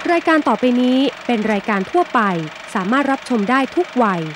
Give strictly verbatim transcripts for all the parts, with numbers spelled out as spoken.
รายการต่อไปนี้เป็นรายการทั่วไปสามารถรับชมได้ทุกวัย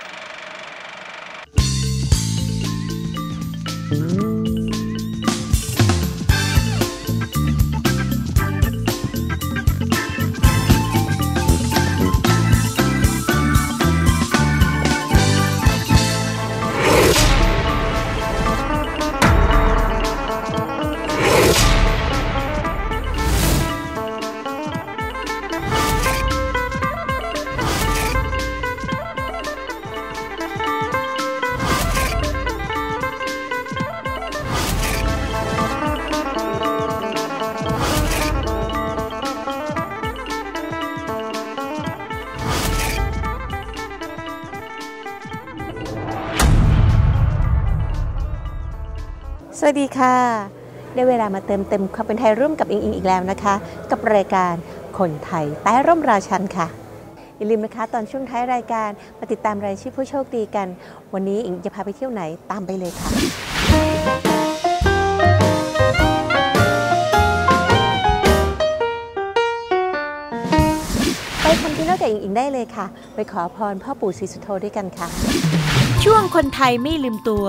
สวัสดีค่ะได้เวลามาเติมเต็มความเป็นไทยร่วมกับอิงอิงอีกแล้วนะคะกับรายการคนไทยใต้ร่มราชันค่ะอย่าลืมนะคะตอนช่วงท้ายรายการมาติดตามรายชื่อผู้โชคดีกันวันนี้อิงจะพาไปเที่ยวไหนตามไปเลยค่ะไปคำชะโนดกับอิงอิงได้เลยค่ะไปขอพรพ่อปู่ศรีสุโธด้วยกันค่ะช่วงคนไทยไม่ลืมตัว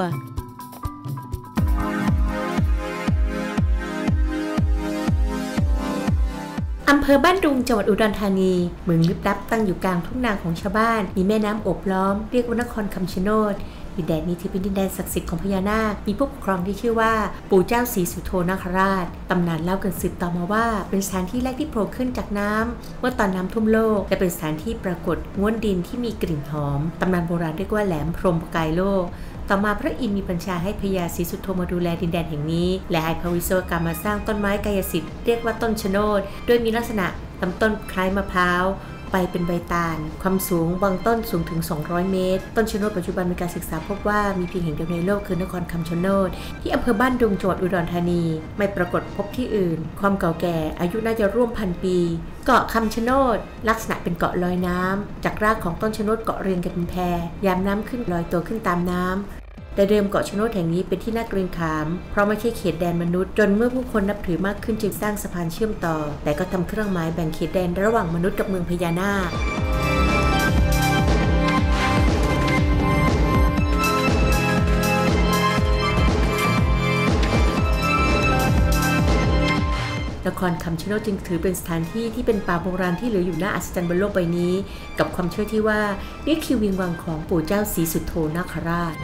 อำเภอบ้านดุงจังหวัดอุดรธานีเมืองลึกลับตั้งอยู่กลางทุ่งนาของชาวบ้านมีแม่น้ำโอบล้อมเรียกว่านครคำชะโนดดินแดนนี้ถือเป็นดินแดนศักดิ์สิทธิ์ของพญานาคมีผู้ปกครองที่ชื่อว่าปู่เจ้าศรีสุโธนาคราชตำนานเล่ากันสืบต่อมาว่าเป็นสถานที่แรกที่โผล่ขึ้นจากน้ำเมื่อตอนน้ำท่วมโลกและเป็นสถานที่ปรากฏง้วนดินที่มีกลิ่นหอมตำนานโบราณเรียกว่าแหลมพรหมประกายโลกต่อมาพระอินทร์มีบัญชาให้พญาศรีสุโธมาดูแลดินแดนแห่งนี้และให้พระวิศวกรรมมาสร้างต้นไม้กายสิทธิ์เรียกว่าต้นชะโนดโดยมีลักษณะลำต้นคล้ายมะพร้าวใบเป็นใบตาลความสูงบางต้นสูงถึงสองร้อยเมตรต้นชะโนดปัจจุบันมีการศึกษาพบว่ามีเพียงแห่งเดียวในโลกคือนครคำชะโนดที่อำเภอบ้านดุงจังหวัดอุดรธานีไม่ปรากฏพบที่อื่นความเก่าแก่อายุน่าจะร่วมพันปีเกาะคำชะโนดลักษณะเป็นเกาะลอยน้ำจากรากของต้นชะโนดเกาะเรียงกันเป็นแพยามน้ำขึ้นลอยตัวขึ้นตามน้ำแต่เดิมเกาะชะโนดแห่งนี้เป็นที่น่าเกรงขามเพราะไม่ใช่เขตแดนมนุษย์จนเมื่อผู้คนนับถือมากขึ้นจึงสร้างสะพานเชื่อมต่อแต่ก็ทำเครื่องหมายแบ่งเขตแดนระหว่างมนุษย์กับเมืองพญานาคนครคำชะโนดจึงถือเป็นสถานที่ที่เป็นป่าโบราณที่เหลืออยู่น่าอัศจรรย์บนโลกใบนี้กับความเชื่อที่ว่านี่คือวิงวังของปู่เจ้าศรีสุโธนาคราช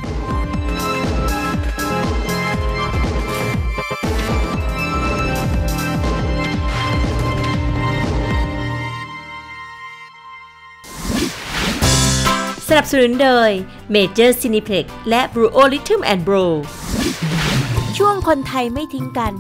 สนับสนุนโดย Major Cineplex และ Bluo Rhythm and Bro ช่วงคนไทยไม่ทิ้งกัน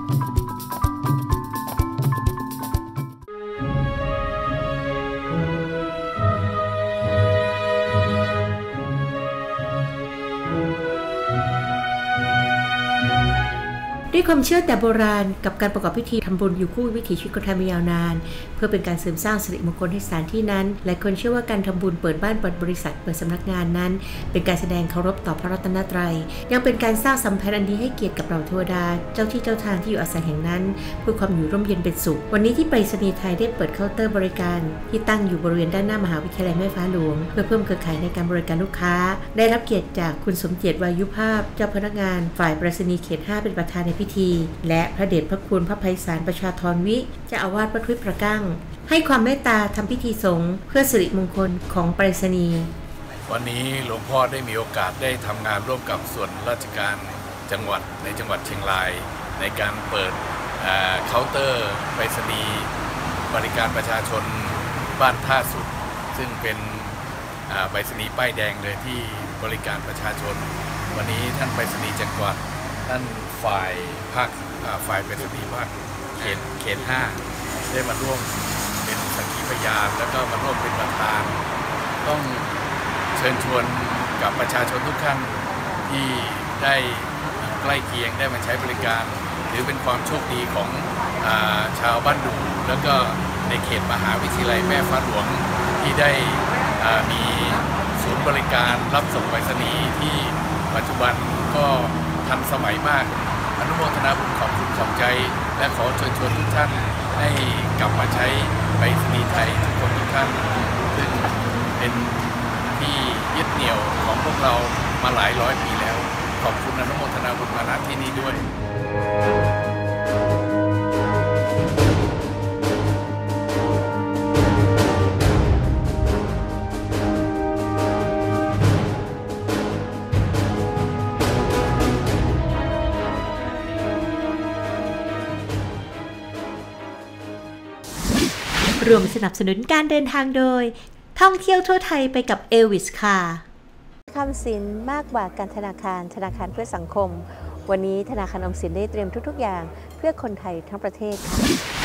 ด้วยความเชื่อแต่โบราณกับการประกอบพิธีทำบุญอยู่คู่วิถีชีวิตคนไทยมายาวนานเพื่อเป็นการเสริมสร้างสิริมงคลให้สถานที่นั้นหลายคนเชื่อว่าการทำบุญเปิดบ้านเปิดบริษัทเปิดสำนักงานนั้นเป็นการแสดงเคารพต่อพระรัตนตรัยยังเป็นการสร้างสัมพันธ์อันดีให้เกียรติกับเหล่าเทวดาเจ้าที่เจ้าทางที่อยู่อาศัยแห่งนั้นเพื่อความอยู่ร่มเย็นเป็นสุขวันนี้ที่ไปรษณีย์ไทยได้เปิดเคาน์เตอร์บริการที่ตั้งอยู่บริเวณด้านหน้ามหาวิทยาลัยแม่ฟ้าหลวงเพื่อเพิ่มเครือข่ายในการบริการลูกค้าได้รับเกียรติจากคุณสมเกียรติวายุภาพเจ้าพนักงานฝ่ายไปรษณีย์เขตห้าเป็นประธานในพิธีและพระเดชพระคุณพระไพศาลประชาธรวิเจ้าอาวาสวัดห้วยประกั้งให้ความเมตตาทำพิธีสงฆ์เพื่อสิริมงคลของไปรษณีย์วันนี้หลวงพ่อได้มีโอกาสได้ทำงานร่วมกับส่วนราชการจังหวัดในจังหวัดเชียงรายในการเปิดเคาน์เตอร์ไปรษณีย์บริการประชาชนบ้านท่าสุดซึ่งเป็นไปรษณีย์ป้ายแดงเลยที่บริการประชาชนวันนี้ท่านไปรษณีย์จังหวัดท่านฝ่ายภาคฝ่ายไปรษณีย์ภาคเขตเขตห้าได้มาร่วมเป็นสักขีพยานแล้วก็มาร่วมเป็นประธานต้องเชิญชวนกับประชาชนทุกท่านที่ได้ใกล้เคียงได้มาใช้บริการหรือเป็นความโชคดีของอ่าชาวบ้านดุงแล้วก็ในเขตมหาวิทยาลัยแม่ฟ้าหลวงที่ได้มีศูนย์บริการรับส่งไปรษณีย์ที่ปัจจุบันก็ทันสมัยมากอนุโมทนาบุญขอบคุณขอบใจและขอเชิญชวนทุกท่านให้กลับมาใช้ไปรษณีย์ไทยทุกคนทุกท่านซึ่งเป็นที่ยึดเหนี่ยวของพวกเรามาหลายร้อยปีแล้วขอบคุณอนุโมทนาบุญมาณที่นี้ด้วยรวมสนับสนุนการเดินทางโดยท่องเที่ยวทั่วไทยไปกับเอลวิสค่ะคำสินมากกว่าการธนาคารธนาคารเพื่อสังคมวันนี้ธนาคารออมสินได้เตรียมทุกๆอย่างเพื่อคนไทยทั้งประเทศค่ะ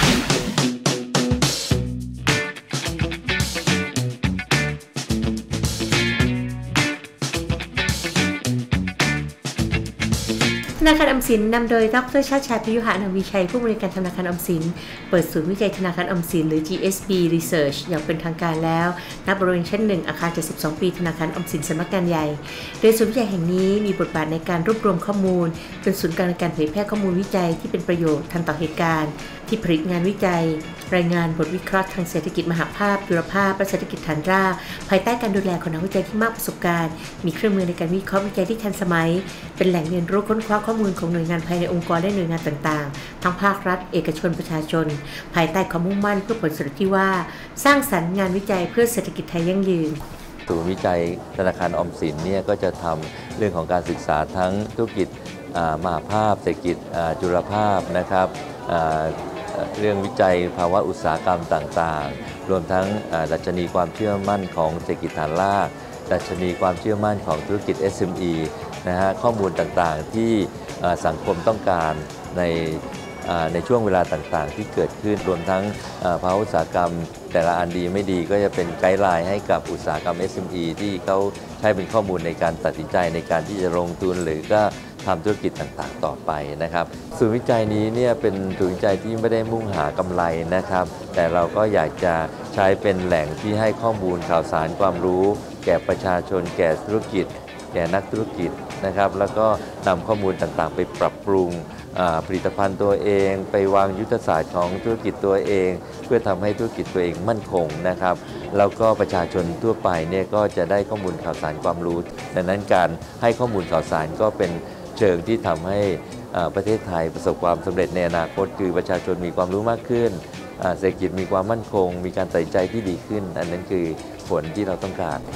ธนาคารออมสินนำโดยดร.ชาติชาย พยุหานวิชัยผู้บริการธนาคารออมสินเปิดศูนย์วิจัยธนาคารออมสินหรือ จี เอส บี Research อย่างเป็นทางการแล้วณบริเวณชั้นหนึ่งอาคารเจ็ดสิบสองปีธนาคารออมสินสำนักงานใหญ่โดยศูนย์วิจัยแห่งนี้มีบทบาทในการรวบรวมข้อมูลเป็นศูนย์กลางในการเผยแพร่ข้อมูลวิจัยที่เป็นประโยชน์ทันต่อเหตุการณ์ที่ผลิตงานวิจัยรายงานบทวิเคราะห์ทางเศรษฐกิจมหภาพยุรภาพและเศรษฐกิจฐานรากภายใต้การดูแลของนักวิจัยที่มากประสบการณ์มีเครื่องมือในการวิเคราะห์วิจัยที่ทันสมัยเป็นแหล่งเรียนรู้ค้นคว้าข้อมูลของหน่วยงานภายในองค์กรและหน่วยงานต่างๆทั้งภาครัฐเอกชนประชาชนภายใต้ความมุ่งมั่นเพื่อผลสำเร็จที่ว่าสร้างสรรค์งานวิจัยเพื่อเศรษฐกิจไทยยั่งยืนศูนย์วิจัยธนาคารออมสินเนี่ยก็จะทำเรื่องของการศึกษาทั้งธุรกิจมหภาพเศรษฐกิจจุลภาพนะครับเรื่องวิจัยภาวะอุตสาหกรรมต่างๆรวมทั้งดัชนีความเชื่อมั่นของเศรษฐกิจฐานรากดัชนีความเชื่อมั่นของธุรกิจ เอส เอ็ม อี นะฮะข้อมูลต่างๆที่สังคมต้องการในในช่วงเวลาต่างๆที่เกิดขึ้นรวมทั้งภาวะอุตสาหกรรมแต่ละอันดีไม่ดีก็จะเป็นไกด์ไลน์ให้กับอุตสาหกรรม เอส เอ็ม อี ที่เขาใช้เป็นข้อมูลในการตัดสินใจในการที่จะลงทุนหรือก็ทำธุรกิจต่างๆต่อไปนะครับศูนย์วิจัยนี้เนี่ยเป็นศูนย์วิจัยที่ไม่ได้มุ่งหากำไรนะครับแต่เราก็อยากจะใช้เป็นแหล่งที่ให้ข้อมูลข่าวสารความรู้แก่ประชาชนแก่ธุรกิจแก่นักธุรกิจนะครับแล้วก็นำข้อมูลต่างๆไปปรับปรุงผลิตภัณฑ์ตัวเองไปวางยุทธศาสตร์ของธุรกิจตัวเองเพื่อทำให้ธุรกิจตัวเองมั่นคงนะครับแล้วก็ประชาชนทั่วไปเนี่ยก็จะได้ข้อมูลข่าวสารความรู้ดังนั้นการให้ข้อมูลข่าวสารก็เป็นเชิงที่ทำให้ประเทศไทยประสบความสำเร็จในอนาคตคือประชาชนมีความรู้มากขึ้นเศรษฐกิจมีความมั่นคงมีการตัดสินใจที่ดีขึ้นอันนั้นคือผลที่เราต้องการ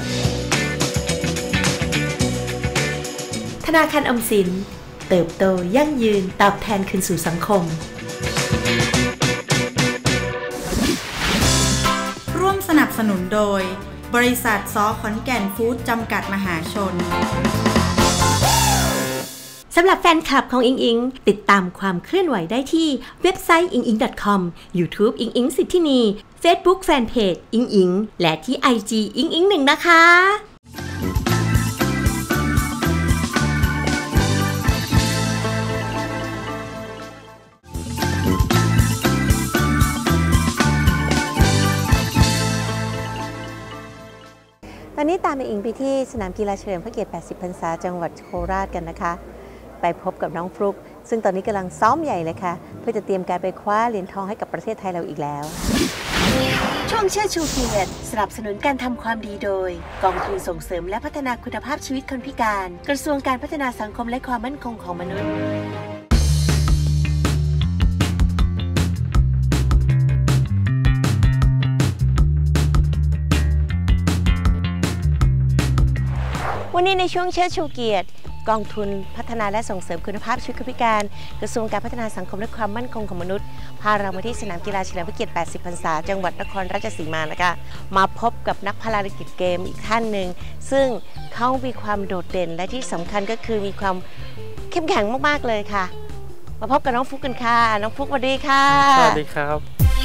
ธนาคารออมสินเติบโตยั่งยืนตอบแทนคืนสู่สังคมร่วมสนับสนุนโดยบริษัทซอขอนแก่นฟู้ดจำกัดมหาชนสำหรับแฟนคลับของอิงอิงติดตามความเคลื่อนไหวได้ที่เว็บไซต์ อิงอิง ดอท คอม YouTube อิงอิงสิทธินี Facebook Fanpage อิงอิงและที่ ไอ จี อิงอิงหนึ่งนะคะตอนนี้ตามอิงไปที่สนามกีฬาเฉลิมพระเกียรติแปดสิบพรรษาจังหวัดโคราชกันนะคะไปพบกับน้องฟลุ๊กซึ่งตอนนี้กำลังซ้อมใหญ่เลยค่ะเพื่อจะเตรียมการไปคว้าเหรียญทองให้กับประเทศไทยเราอีกแล้วช่วงเชิดชูเกียรติสนับสนุนการทำความดีโดยกองทุนส่งเสริมและพัฒนาคุณภาพชีวิตคนพิการกระทรวงการพัฒนาสังคมและความมั่นคงของมนุษย์วันนี้ในช่วงเชิดชูเกียรติกองทุนพัฒนาและส่งเสริมคุณภาพชีวิตคนพิการกระทรวงการพัฒนาสังคมและความมั่นคงของมนุษย์พาเรามาที่สนามกีฬาเฉลิมพระเกียรติแปดสิบพรรษาจังหวัดนครราชสีมานะคะมาพบกับนักพาราลิมปิกเกมอีกท่านหนึ่งซึ่งเขามีความโดดเด่นและที่สำคัญก็คือมีความเข้มแข็งมากๆเลยค่ะมาพบกับน้องฟลุ๊กกันค่ะน้องฟลุ๊กสวัสดีค่ะสวัสดีครับ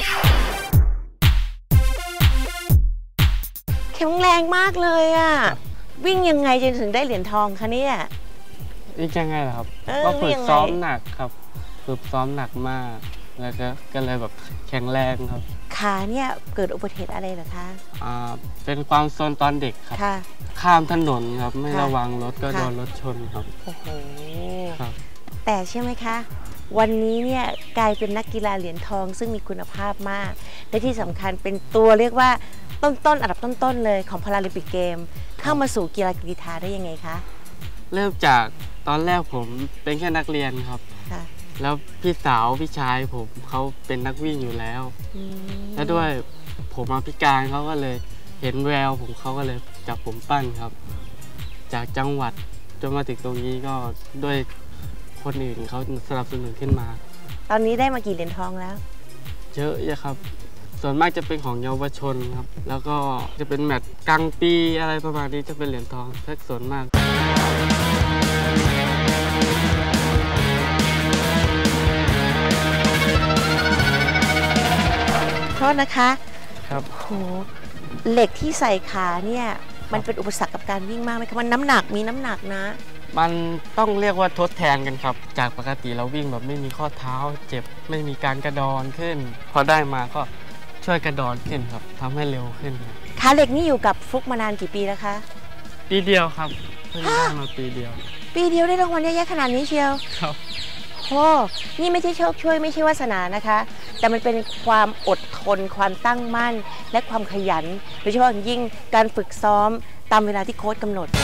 แข็งแรงมากเลยอ่ะวิ่งยังไงจนถึงได้เหรียญทองคะเนี่ยวิ่งยังไงล่ะครับก็ฝึกซ้อมหนักครับฝึกซ้อมหนักมากแล้วก็ก็เลยแบบแข็งแรงครับขาเนี่ยเกิดอุบัติเหตุอะไรเหรอคะอ่าเป็นความโซนตอนเด็กครับข้ามถนนครับไม่ระวังรถก็โดนรถชนครับโอ้โหครับแต่ใช่ไหมคะวันนี้เนี่ยกลายเป็นนักกีฬาเหรียญทองซึ่งมีคุณภาพมากและที่สำคัญเป็นตัวเรียกว่าต้นๆอันดับต้นๆเลยของพาราลิมปิกเกมเข้ามาสู่กีฬากรีฑาได้ยังไงคะเริ่มจากตอนแรกผมเป็นแค่นักเรียนครับแล้วพี่สาวพี่ชายผมเขาเป็นนักวิ่งอยู่แล้วและด้วยผมมาพิการเขาก็เลยเห็นแววผมเขาก็เลยจับผมปั้นครับจากจังหวัดจนมาถึงตรงนี้ก็ด้วยคนอื่นเขาสนับสนุนขึ้นมาตอนนี้ได้มากี่เหรียญทองแล้วเยอะเยอะครับส่วนมากจะเป็นของเยาวชนครับแล้วก็จะเป็นแมตช์กลางปีอะไรประมาณนี้จะเป็นเหรียญทองแค่ส่วนมากโทษนะคะครับโหเหล็กที่ใส่ขาเนี่ยมันเป็นอุปสรรคกับการวิ่งมากไหมคะมันน้ำหนักมีน้ำหนักนะมันต้องเรียกว่าทดแทนกันครับจากปกติเราวิ่งแบบไม่มีข้อเท้าเจ็บไม่มีการกระดอนขึ้นพอได้มาก็ช่วยกระดอนขึ้นครับทำให้เร็วขึ้นขาเหล็กนี่อยู่กับฟลุกมานานกี่ปีแล้วคะปีเดียวครับเพิ่งได้มาปีเดียวปีเดียวได้รางวัลเยอะแยะขนาดนี้เชียวครับโอ้นี่ไม่ใช่โชคช่วยไม่ใช่วาสนานะคะแต่มันเป็นความอดทนความตั้งมั่นและความขยันโดยเฉพาะยิ่งการฝึกซ้อมตามเวลาที่โค้ชกำหนด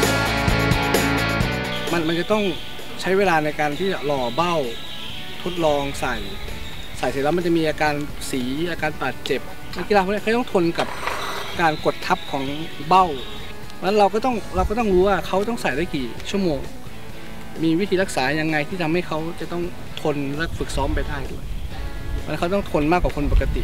มันมันจะต้องใช้เวลาในการที่จะหล่อเบ้าทดลองใส่ใส่เสร็จแล้วมันจะมีอาการสีอาการบาดเจ็บนักกีฬาพวกนี้เขาต้องทนกับการกดทับของเบ้าแล้วเราก็ต้องเราก็ต้องรู้ว่าเขาต้องใส่ได้กี่ชั่วโมงมีวิธีรักษายังไงที่ทำให้เขาจะต้องทนและฝึกซ้อมไปได้ด้วยมันเขาต้องทนมากกว่าคนปกติ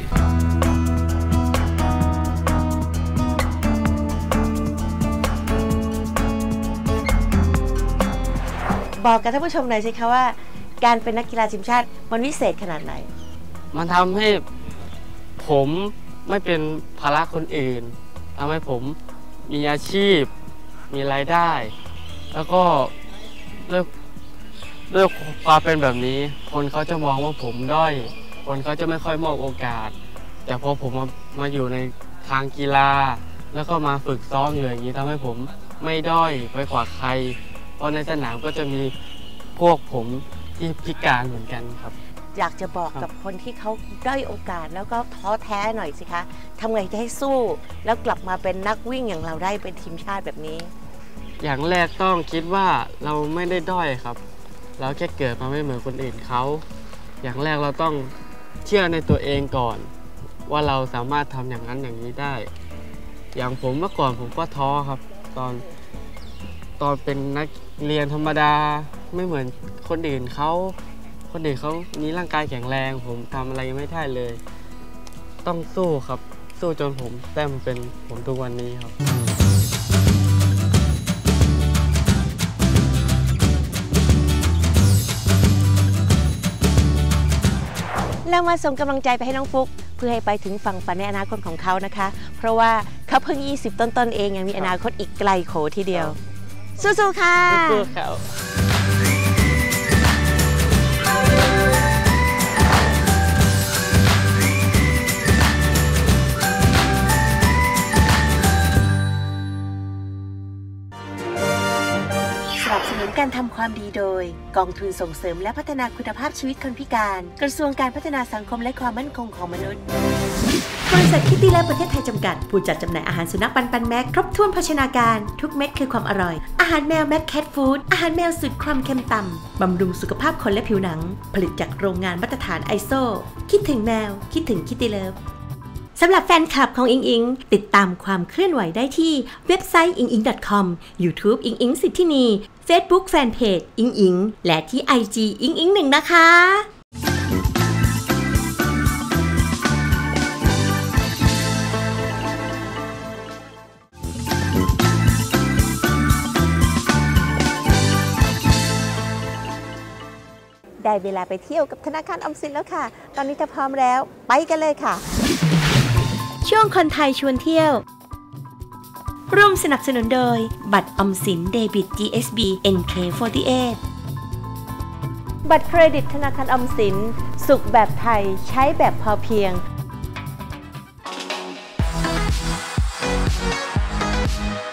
บอกกับท่านผู้ชมหน่อยสิคะว่าการเป็นนักกีฬาทีมชาติมันวิเศษขนาดไหนมันทำให้ผมไม่เป็นภาระคนอื่นทำให้ผมมีอาชีพมีรายได้แล้วก็ด้วยด้วยความเป็นแบบนี้คนเขาจะมองว่าผมด้อยคนเขาจะไม่ค่อยมอบโอกาสแต่พอผมมามาอยู่ในทางกีฬาแล้วก็มาฝึกซ้อมอยู่อย่างนี้ทำให้ผมไม่ด้อยไปกว่าใครเพราะในสนามก็จะมีพวกผมที่พิการเหมือนกันครับอยากจะบอกกับคนที่เขาด้อยโอกาสแล้วก็ท้อแท้หน่อยสิคะทำไงจะให้สู้แล้วกลับมาเป็นนักวิ่งอย่างเราได้เป็นทีมชาติแบบนี้อย่างแรกต้องคิดว่าเราไม่ได้ด้อยครับเราแค่เกิดมาไม่เหมือนคนอื่นเขาอย่างแรกเราต้องเชื่อในตัวเองก่อนว่าเราสามารถทำอย่างนั้นอย่างนี้ได้อย่างผมเมื่อก่อนผมก็ท้อครับตอนตอนเป็นนักเรียนธรรมดาไม่เหมือนคนอื่นเขาคนอื่นเขามีร่างกายแข็งแรงผมทำอะไรไม่ได้เลยต้องสู้ครับสู้จนผมได้มาเป็นผมทุกวันนี้ครับเรามาส่งกำลังใจไปให้น้องฟุกเพื่อให้ไปถึงฝั่งฝันในอนาคตของเขานะคะเพราะว่าเขาเพิ่งยี่สิบต้นๆเองยังมีอนาคตอีกไกลโขทีเดียวสู้ๆค่ะสู้ๆครับสนับสนุนการทำความดีโดยกองทุนส่งเสริมและพัฒนาคุณภาพชีวิตคนพิการกระทรวงการพัฒนาสังคมและความมั่นคงของมนุษย์บริษัทคิตตี้และประเทศไทยจำกัดผู้จัดจำหน่ายอาหารสุนัขปันปันแม็กครบถ้วนภาชนาการทุกเม็ดคือความอร่อยอาหารแมวแม็กแคทฟู้ดอาหารแมวสูตรความเค็มต่ำบำรุงสุขภาพคนและผิวหนังผลิตจากโรงงานมาตรฐานไอโซคิดถึงแมวคิดถึงคิตตี้เลิฟสำหรับแฟนคลับของอิงอิงติดตามความเคลื่อนไหวได้ที่เว็บไซต์ อิงอิง ดอท คอม YouTube อิงอิงสิทธินี Facebook Fanpage อิงอิงและที่ ไอ จี อิงอิงหนึ่งนะคะได้เวลาไปเที่ยวกับธนาคารออมสินแล้วค่ะตอนนี้ถ้าพร้อมแล้วไปกันเลยค่ะช่วงคนไทยชวนเที่ยวร่วมสนับสนุนโดยบัตรออมสินเดบิต จี เอส บี เอ็น เค สี่สิบแปด บัตรเครดิตธนาคารออมสินสุขแบบไทยใช้แบบพอเพียง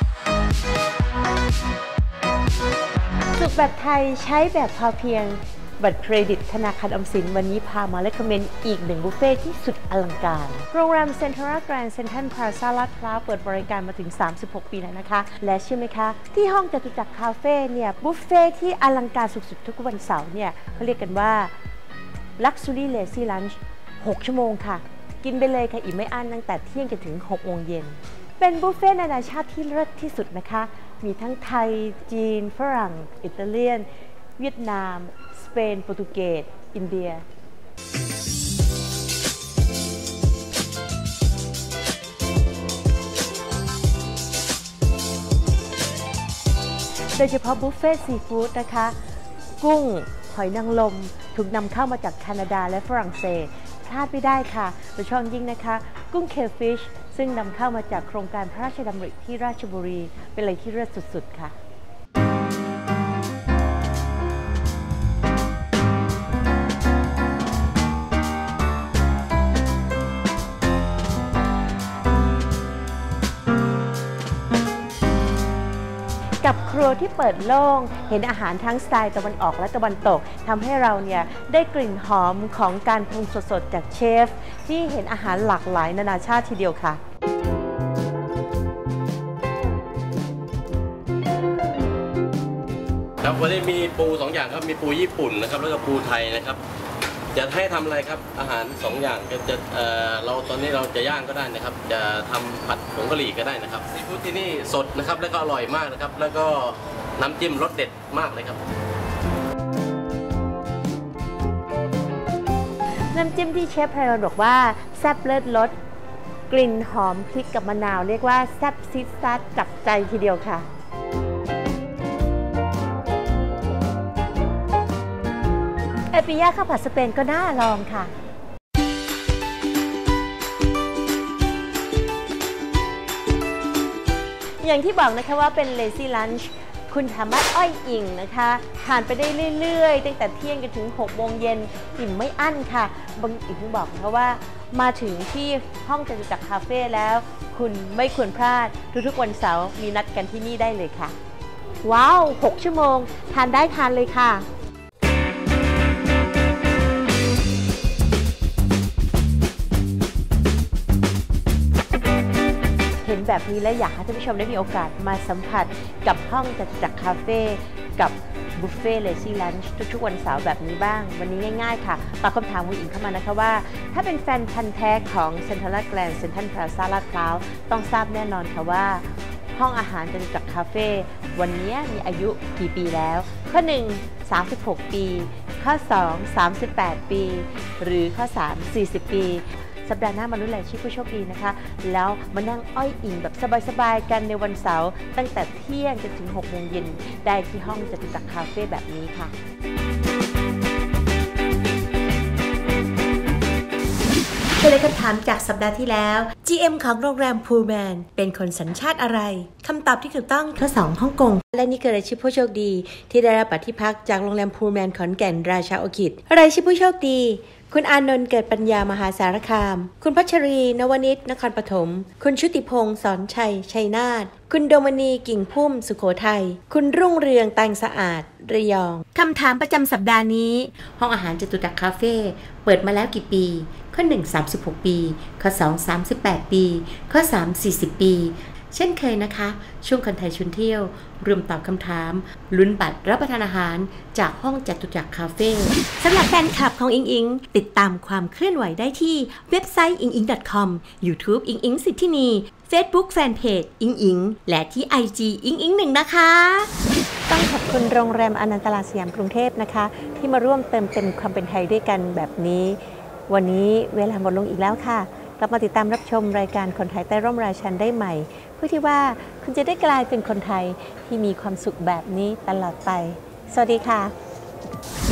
สุขแบบไทยใช้แบบพอเพียงบัตรเครดิตธนาคารออมสินวันนี้พามาเลคอมเมนต์อีกหนึ่งบุฟเฟ่ที่สุดอลังการโรงแรมเซ็นทรัลแกรนด์เซ็นทรัลพลาซ่าลาดพร้าวเปิดบริการมาถึงสามสิบหกปีแล้วนะคะและเชื่อไหมคะที่ห้องจตุจักรคาเฟ่เนี่ยบุฟเฟ่ที่อลังการสุดๆทุกวันเสาร์เนี่ยเขาเรียกกันว่า Luxury Lazy Lunch หกชั่วโมงค่ะกินไปเลยค่ะอิ่มไม่อั้นตั้งแต่เที่ยงจนถึงหกโมงเย็นเป็นบุฟเฟ่นานาชาติที่เลิศที่สุดนะคะมีทั้งไทยจีนฝรั่งอิตาเลียนเวียดนามสเปนโปรตุเกสอินเดียโดยเฉพาะบุฟเฟ่ซีฟู้ดนะคะกุ้งหอยนางรมถูกนำเข้ามาจากแคนาดาและฝรั่งเศสพลาดไม่ได้ค่ะโดยเฉพาะยิ่งนะคะกุ้งเคลฟิชซึ่งนำเข้ามาจากโครงการพระราชดำริที่ราชบุรีเป็นอะไรที่เลิศสุดๆค่ะกับครัวที่เปิดโล่งเห็นอาหารทั้งสไตล์ตะวันออกและตะวันตกทำให้เราเนี่ยได้กลิ่นหอมของการปรุงสดๆจากเชฟที่เห็นอาหารหลากหลายนานาชาติทีเดียวค่ะครับวันนี้มีปูสองอย่างครับมีปูญี่ปุ่นนะครับแล้วก็ปูไทยนะครับจะให้ทำอะไรครับอาหารสองอย่างจะจะเอ่อเราตอนนี้เราจะย่างก็ได้นะครับจะทำผัดผงกะหรี่ก็ได้นะครับซีฟู้ดที่นี่สดนะครับแล้วก็อร่อยมากนะครับแล้วก็น้ำจิ้มรสเด็ดมากเลยครับน้ำจิ้มที่เชฟไพรวันบอกว่าแซ่บเลิศรสกลิ่นหอมพริกกับมะนาวเรียกว่าแซ่บซิดซัดจับใจทีเดียวค่ะเอปิย่าข้าวผัดสเปนก็น่าลองค่ะอย่างที่บอกนะคะว่าเป็น Lazy Lunch คุณสามารถอ้อยอิ่งนะคะทานไปได้เรื่อยๆตั้งแต่เที่ยงจนถึงหกโมงเย็นอิ่มไม่อั้นค่ะบางอีกที่บอกนะคะว่ามาถึงที่ห้องจตุจักรคาเฟ่แล้วคุณไม่ควรพลาดทุกๆวันเสาร์มีนัดกันที่นี่ได้เลยค่ะว้าวหกชั่วโมงทานได้ทานเลยค่ะเห็นแบบนี้และอยากให้ท่านผู้ชมได้มีโอกาสมาสัมผัสกับห้องจตุจักรคาเฟ่กับบุฟเฟ่เลซี่ลันช์ทุกๆวันเสาร์แบบนี้บ้างวันนี้ง่ายๆค่ะตอบคำถามคุณอิงเข้ามานะคะว่าถ้าเป็นแฟนพันธุ์แท้ของเซ็นทรัลแกรนด์เซ็นทรัลพลาซ่าลาดพร้าวต้องทราบแน่นอนค่ะว่าห้องอาหารจตุจักรคาเฟ่วันนี้มีอายุกี่ปีแล้วข้อหนึ่ง สามสิบหกปีข้อสอง สามสิบแปดปีหรือข้อสาม สี่สิบปีสัปดาห์หน้ามาลุ้นรายชื่อผู้โชคดีนะคะแล้วมานั่งอ้อยอิงแบบสบายๆกันในวันเสาร์ตั้งแต่เที่ยงจนถึงหกโมงเย็นได้ที่ห้องจตุจักรคาเฟ่แบบนี้ค่ะเฉลยคำถามจากสัปดาห์ที่แล้ว จี เอ็ม ของโรงแรมพูลแมนเป็นคนสัญชาติอะไรคำตอบที่ถูกต้องข้อสองฮ่องกงและนี่คือรายชื่อผู้โชคดีที่ได้รับบัตรที่พักจากโรงแรมพูลแมนขอนแก่นราชาโอคิดรายชื่อผู้โชคดีคุณอานนท์เกิดปัญญามหาสารคามคุณพัชรีนวนิชนครปฐมคุณชุติพงศ์สอนชัยชัยนาทคุณโดมณีกิ่งพุ่มสุโขทัยคุณรุ่งเรืองตังสะอาดระยองคำถามประจำสัปดาห์นี้ห้องอาหารจตุจักรคาเฟ่เปิดมาแล้วกี่ปีข้อหนึ่ง สามสิบหกปีข้อสอง สามสิบแปดปีข้อสาม สี่สิบปีเช่นเคยนะคะช่วงคนไทยชวนเที่ยวรวมตอบคำถามลุ้นบัตรรับประทานอาหารจากห้องจตุจักรคาเฟ่สำหรับแฟนคลับของอิงอิงติดตามความเคลื่อนไหวได้ที่เว็บไซต์ อิงอิง ดอท คอม YouTube อิงอิงสิทธินี Facebook Fanpage อิงอิงและที่ ไอ จี อิงอิงหนึ่งนะคะต้องขอบคุณโรงแรมอนันตลาสยามกรุงเทพนะคะที่มาร่วมเติมเต็มความเป็นไทยด้วยกันแบบนี้วันนี้เวลาหมดลงอีกแล้วค่ะกลับมาติดตามรับชมรายการคนไทยใต้ร่มราชันได้ใหม่เพื่อที่ว่าคุณจะได้กลายเป็นคนไทยที่มีความสุขแบบนี้ตลอดไปสวัสดีค่ะ